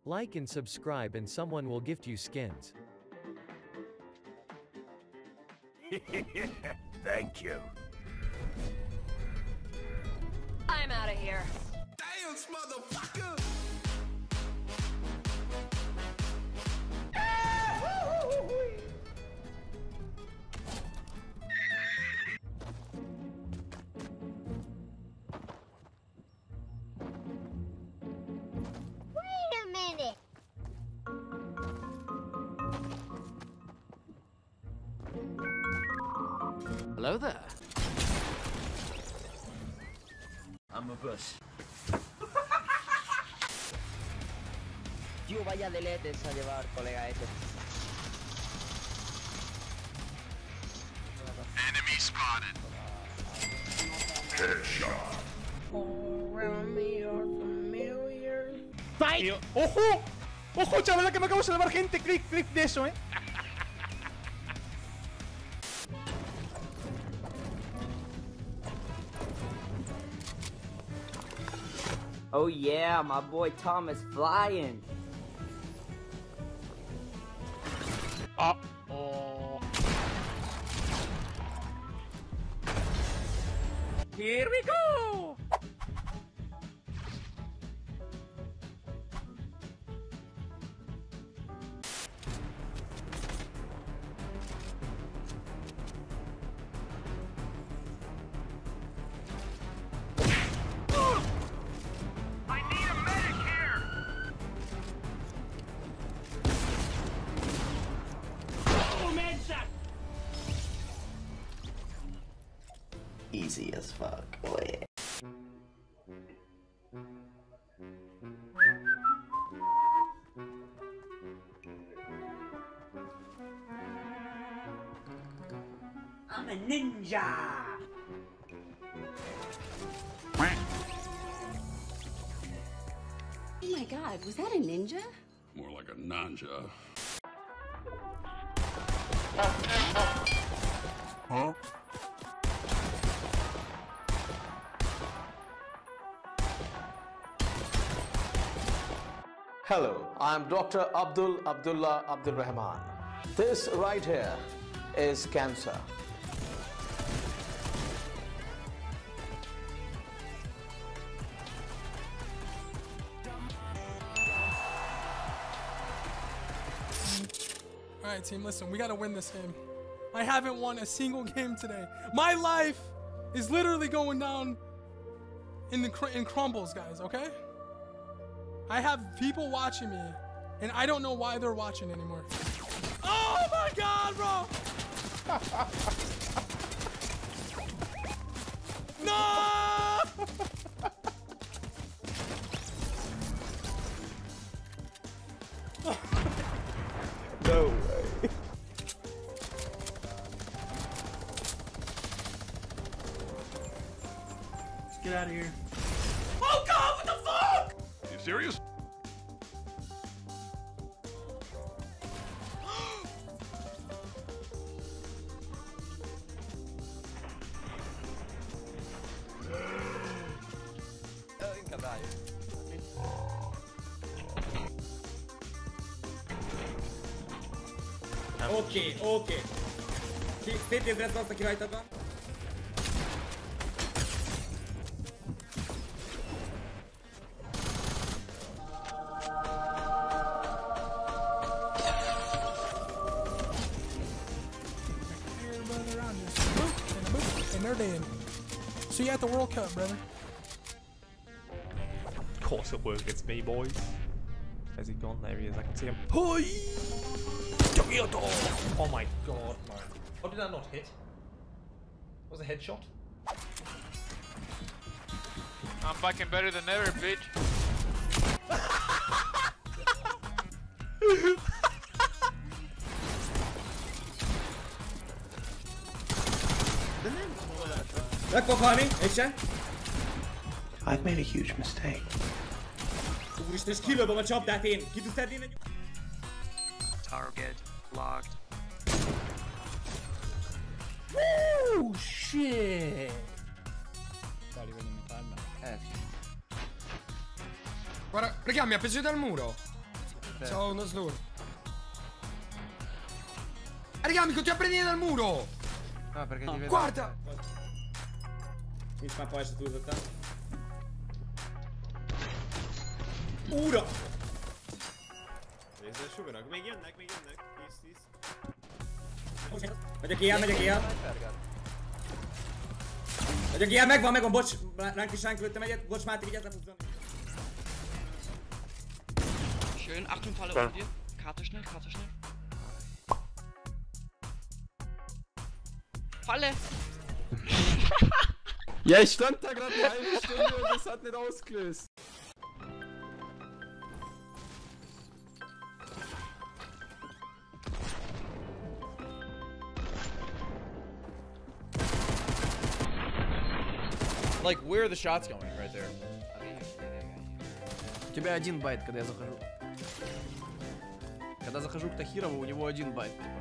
Like and subscribe and someone will gift you skins. Thank you. I'm out of here. Dance, motherfucker! Wait a minute. Hello there. I'm a bush. Tío, vaya deletes a llevar, colega ese. Enemy spotted. Headshot. ¡Fight! ¡Ojo! ¡Ojo, chaval! Que me acabo de salvar gente. Clic de eso, Oh yeah, my boy Tom is flying. Oh. Here we go! Easy as fuck, boy. I'm a ninja! Oh my god, was that a ninja? More like a nanja. Huh? Hello, I'm Dr. Abdullah Abdul Rahman. This right here is cancer. Alright, team, listen, we gotta win this game. I haven't won a single game today. My life is literally going down in crumbles, guys, okay? I have people watching me, and I don't know why they're watching anymore. Oh my god, bro! No! No way. Let's get out of here. Oh god, what the fuck? Are you serious? Okay. Fit is response taki right up. And they're dead. See you at the World Cup, brother. Of course it works against me, boys. Has he gone? There he is. I can see him. Oh my god, man. How did that not hit? Was a headshot? I'm fucking better than ever, bitch. I've made a huge mistake. Target locked. Oh shit! Guarda, raga, mi ha preso dal muro. Ciao, uno slur. Raga, mi continua a prendere dal muro! No, perché ti vedo. Guarda! Nic ma po' jeszcze tu za tam. Ura! Nézzel, suganak. Még jönnek. Tíz. Megyek ilyen. Megyek ilyen, megvan, bocs. Ránk is ránk lőttem egyet. Bocs, Máté, vigyázz, lefuzzam. Schön, Achtung, Falle unter dir. Karte schnell. Falle! Ja, ich stand da gerade eine halbe Stunde und das hat nicht ausgelöst. Like, where are the shots going right there? У тебя 1 байт, когда я захожу. Когда захожу к Тахирову, у него 1 байт, типа.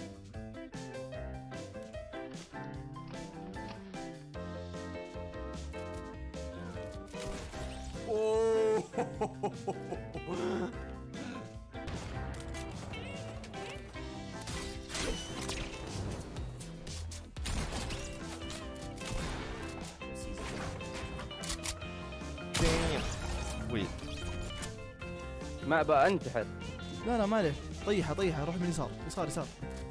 ما بقى انتحر. لا معلش، طيحه روح من يسار.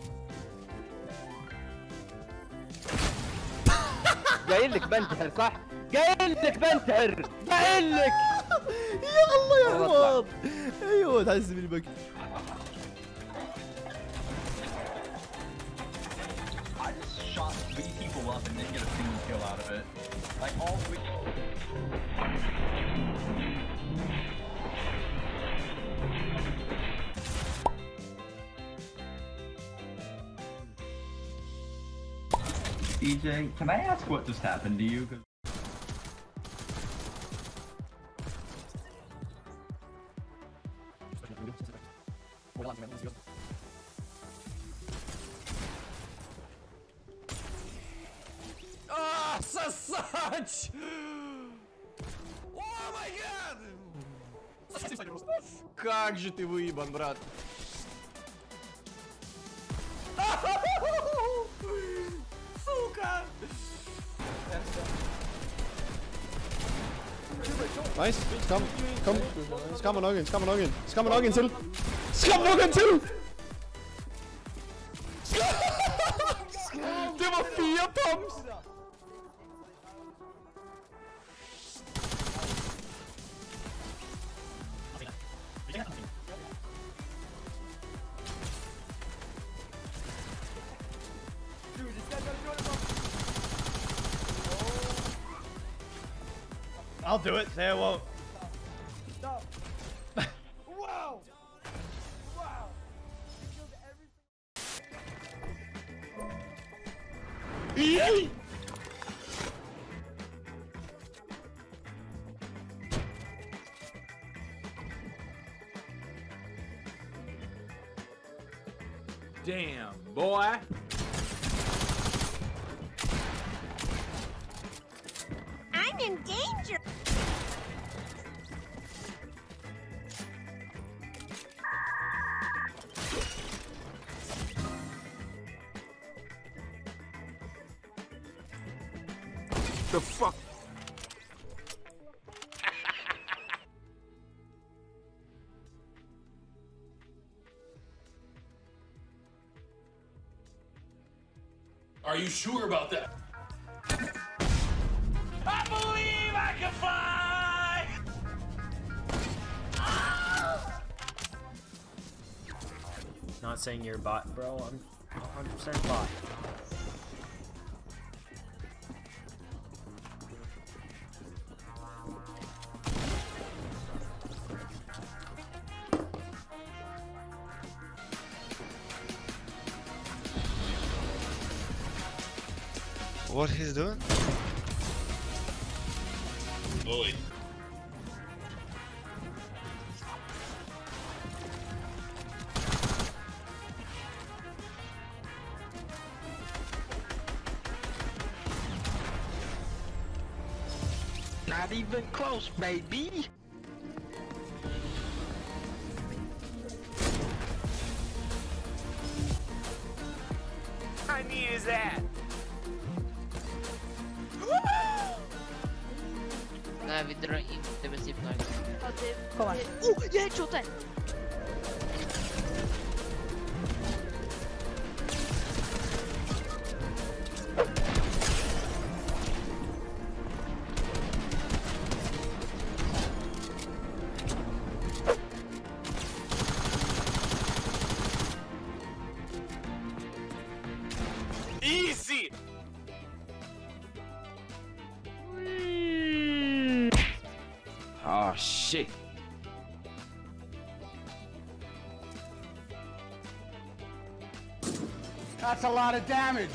قايل لك بنتحر صح؟ قايل لك يا الله يا حمار. ايوه تحس بالبك. I just shot 3 people up and didn't get a single kill out of it. Like all 3. DJ, can I ask what just happened to you? Ah, сосать! О май гад! Как же ты выебан, брат! Сука! Nice, kom. Skam nok en til. Det var 4 pumps! I'll do it, say I won't. Stop. Wow! You killed everything. Damn, boy. I'm in danger. The fuck? Are you sure about that? I believe I can fly! Not saying you're a bot, bro. I'm 100% bot. What he's doing? Bully. Not even close, baby. is that? Nej, vi drar inte med zipline. Kom här. Jag headshotade! Easy! Oh shit. That's a lot of damage.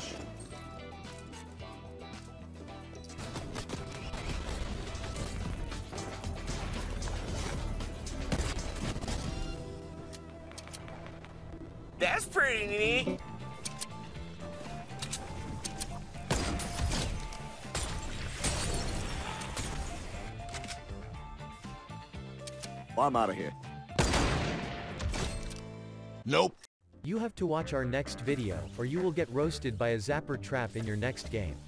That's pretty neat. Well, I'm out of here. Nope. You have to watch our next video, or you will get roasted by a zapper trap in your next game.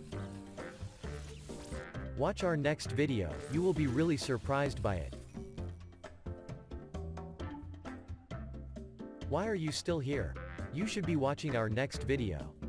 Watch our next video, you will be really surprised by it. Why are you still here? You should be watching our next video.